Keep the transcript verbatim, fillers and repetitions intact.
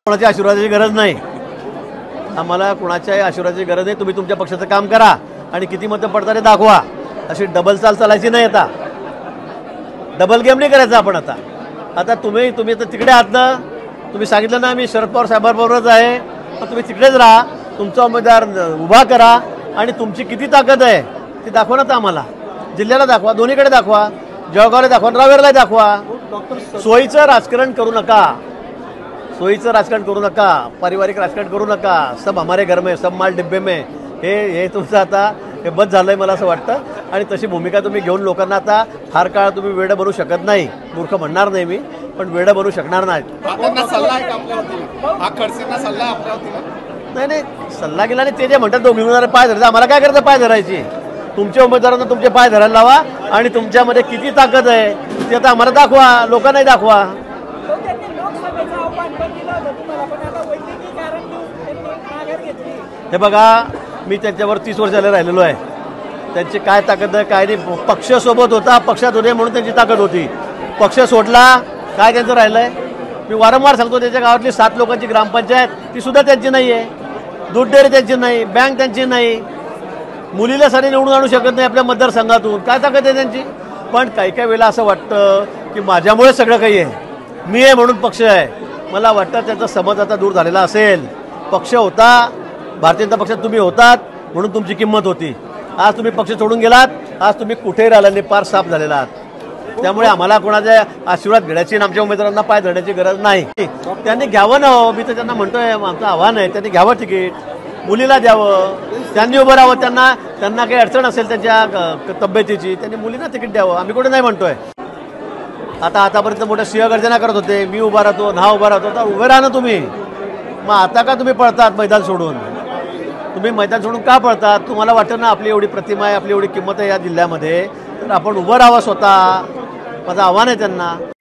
कोणाच्या आशीर्वादाची गरज नाही, आम्हाला कोणाच्याही आशीर्वादाची गरज नाही। तुम्ही तुमच्या पक्षाचं काम करा आणि किती मतं पडतात ते दाखवा। अशी डबल चाल चालायची नाही, आता डबल गेम नाही करायचा आपण। आता आता तुम्ही तुम्ही तर तिकडे आहात ना, तुम्ही सांगितलं ना मी शरद पवार साहेबांबरोबरच आहे, तर तुम्ही तिकडेच राहा, तुमचा उमेदवार उभा करा आणि तुमची किती ताकद आहे ती दाखवा ना आम्हाला। जिल्ह्याला दाखवा, दोन्हीकडे दाखवा, जळगावला दाखवा, रावेरला दाखवा। सोयीचं राजकारण करू नका, सोयीचं राजकारण करू नका, पारिवारिक राजकारण करू नका। सब हमारे घर में, सब माल डिब्बे में, हे हे तुमचं आता हे बस झालंय मला असं वाटतं। आणि तशी भूमिका तुम्ही घेऊन लोकांना आता फार काळ तुम्ही वेडं बनवू शकत नाही। मूर्ख म्हणणार नाही मी, पण वेडं बनवू शकणार नाही। नाही नाही सल्ला गेला नाही, ते जे म्हणतात दोन उमेदवार पाय धरायचं, आम्हाला काय करायचं पाय धरायची? तुमच्या उमेदवारांना तुमचे पाय धरायला लावा आणि तुमच्यामध्ये किती ताकद आहे ते आता आम्हाला दाखवा, लोकांनाही दाखवा। हे बघा, मी त्यांच्यावर तीस वर्षाला राहिलेलो आहे, त्यांची काय ताकद आहे काय नाही। पक्ष सोबत होता, पक्षात होते म्हणून त्यांची ताकद होती, पक्ष सोडला काय त्यांचं राहिलंय? मी वारंवार सांगतो, त्याच्या गावातली सात लोकांची ग्रामपंचायत ती सुद्धा त्यांची नाही आहे, दूध डेअरी त्यांची नाही, बँक त्यांची नाही, मुलीला सारी निवडून आणू शकत नाही आपल्या मतदारसंघातून, काय ताकद आहे त्यांची? पण काही काही वेळेला असं वाटतं की माझ्यामुळे सगळं काही आहे, मी आहे म्हणून पक्ष आहे। मला वाटतं त्याचा समज आता दूर झालेला असेल। पक्ष होता, भारतीय जनता पक्षात तुम्ही होतात म्हणून तुमची किंमत होती, आज तुम्ही पक्ष सोडून गेलात, आज तुम्ही कुठेही राहिला नाही, पार साफ झालेला आहात। त्यामुळे आम्हाला कोणाचा आशीर्वाद घेण्याची, आमच्या उमेदवारांना पाय धरण्याची गरज नाही। त्यांनी घ्यावं ना, मी तर त्यांना म्हणतोय, आमचं आव्हान आहे, त्यांनी घ्यावं तिकीट, मुलीला द्यावं, त्यांनी उभं राहावं, त्यांना त्यांना काही अडचण असेल त्यांच्या तब्येतीची, त्यांनी मुलींना तिकीट द्यावं, आम्ही कुठे नाही म्हणतोय। आता आतापर्यंत मोठ्या सिंहगर्जना करत होते, मी उभा राहतो ना उभा राहतो, तर उभे राहा ना तुम्ही। मग आता का तुम्ही पळतात मैदान सोडून? तुम्ही मैदान सोडून का पळतात? तुम्हाला वाटतं ना आपली एवढी प्रतिमा आहे, आपली एवढी किंमत आहे या जिल्ह्यामध्ये, तर आपण उभं राहावं स्वतः। माझं आव्हान आहे त्यांना।